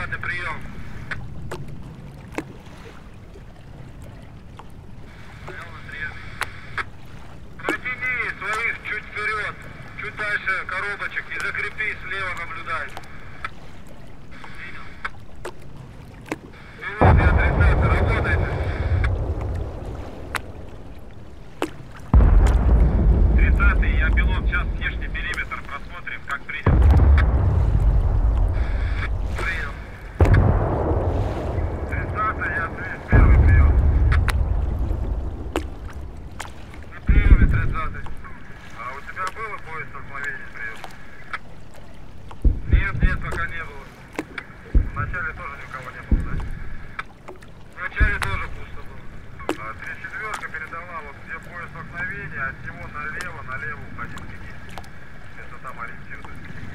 30-й, прием. Протяни своих чуть вперед, чуть дальше коробочек и закрепись, слева наблюдай. Пилот, я 30-й, работайте. 30-й, я пилот, сейчас внешний периметр просмотрим, как принял. Принял. 30-й, я 31-й, прием. На приеме 30-й. А у тебя было поезд столкновения, прием? Нет, пока не было. Вначале тоже никого не было, да? Вначале тоже пусто было. А 34-ка передала, вот где поезд столкновения, от него налево уходил к ней. Это там ориентируется.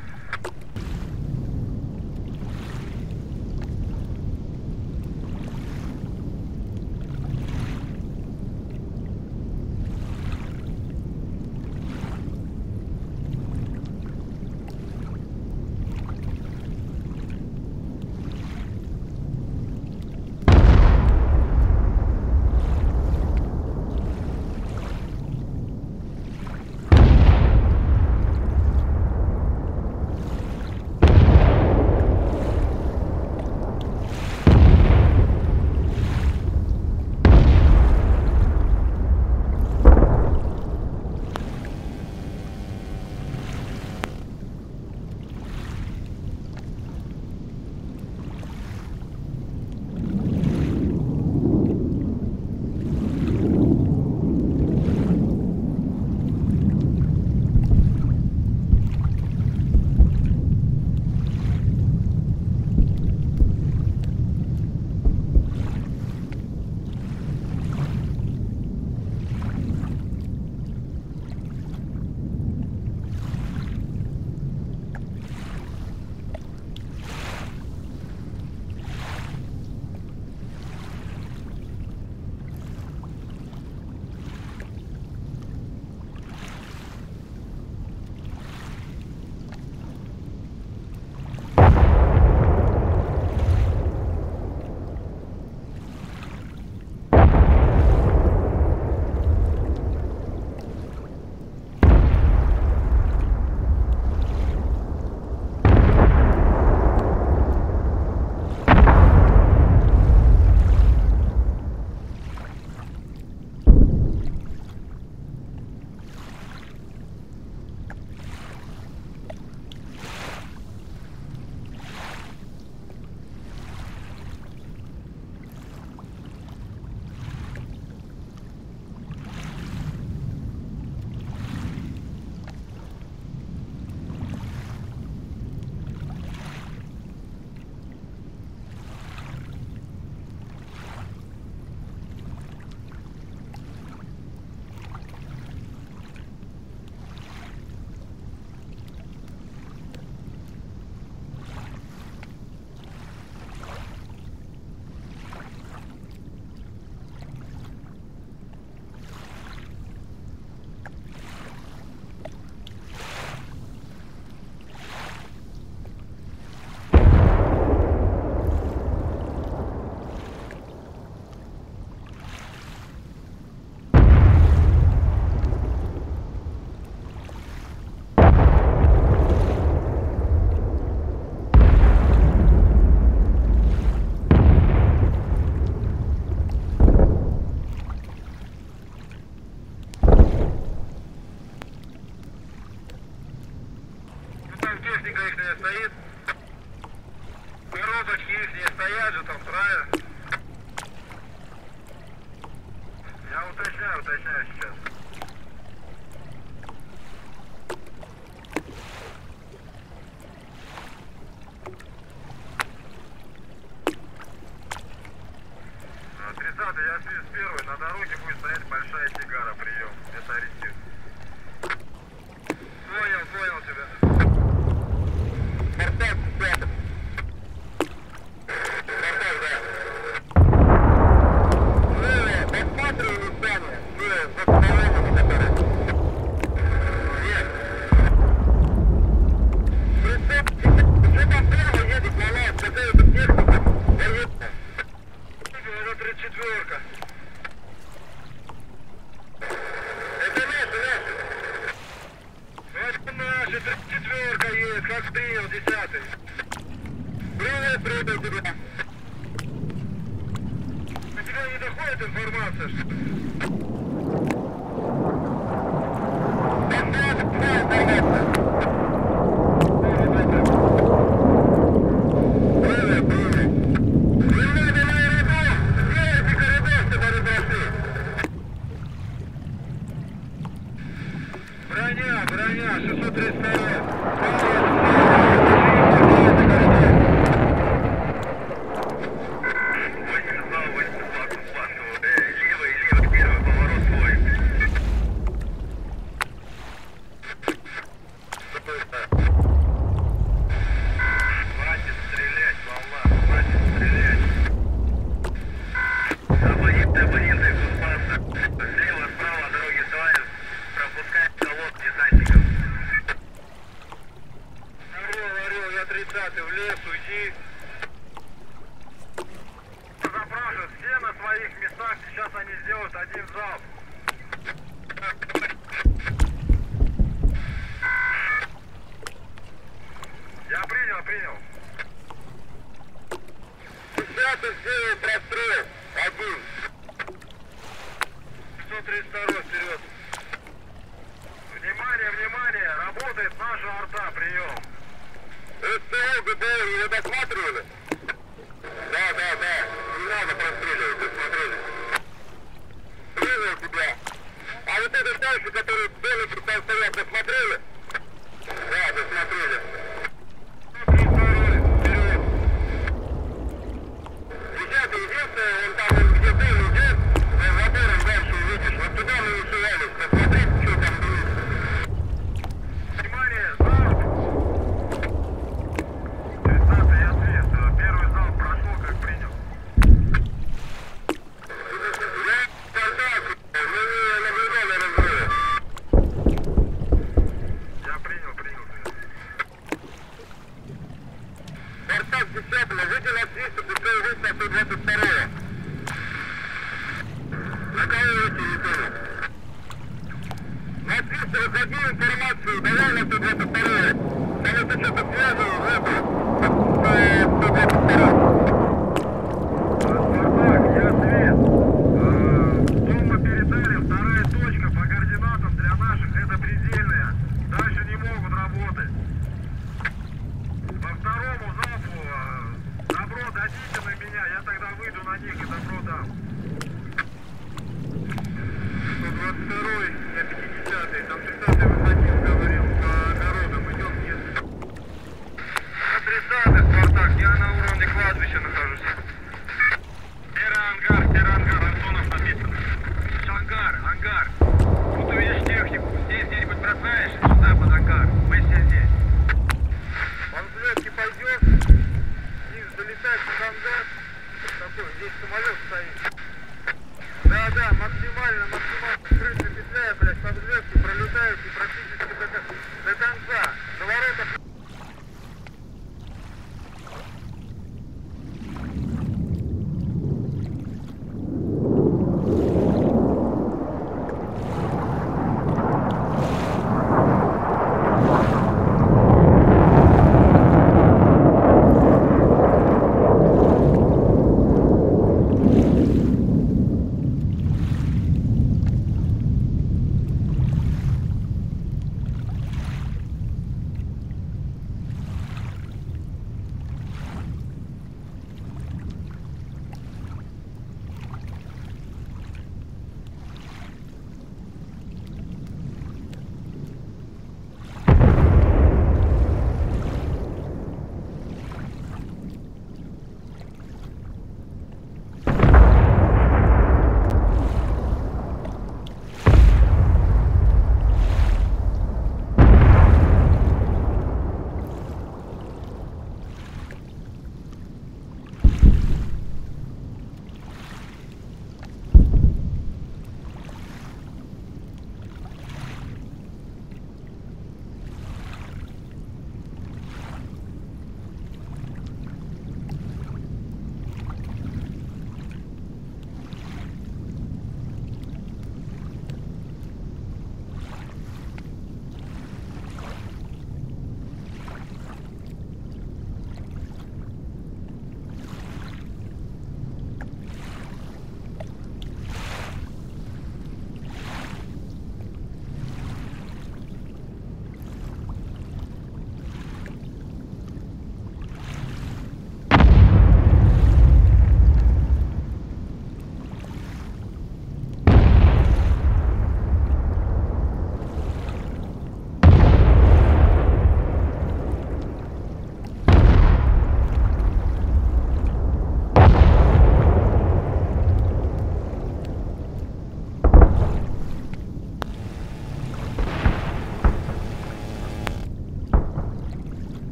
Техника ихняя стоит. Коробочки ихние стоят же там, правильно? Я уточняю сейчас. А 30-й, я 31-й, на дороге будет стоять большая сигара, прием. Это ориентир. Понял тебя. Что там прямо едет на нас? Какая-то информация, что... Броня, 632. В лес, уйди. Запрашивают, все на своих местах, сейчас они сделают один залп. Я принял. 10-й сделал прострел. Один. 632 вперед. Внимание, работает наша арта, прием. СТО, ГБР, его досматривали? Да. Не надо простреливать, досмотрели. Принял тебя. А вот этот дальше, который белый там стоят, досмотрели? Да, досмотрели. 132, вперед. Ребята, единственное, он там, где ты идет, забором дальше увидишь. Вот туда мы вышивались, посмотрите, что там будет. Внимание, залп! Первый зал прошел, как принял. Я принял. Спартак 10, выйди на 300, пускай выйти на 122. На кого выйти, не понял? На 300 выходи информацию, давай на 122. Там это что-то связано, это... Спартак, я свет. Дома передали, вторая точка по координатам для наших, это предельная. Дальше не могут работать. По второму залпу добро дадите на меня, я тогда выйду на них и добро дам. 122-й, я 50-й, там 30-й выходил, говорил, по огородам идем, нет. 30-й, Спартак, я на уровне кладбища нахожусь. Серый ангар, Антонов написано. Ангар. Тут увидишь технику, здесь где-нибудь бросаешь, сюда под ангар. Мы все здесь. Он взлетки пойдет, низ долетает под ангар. Такой, здесь самолет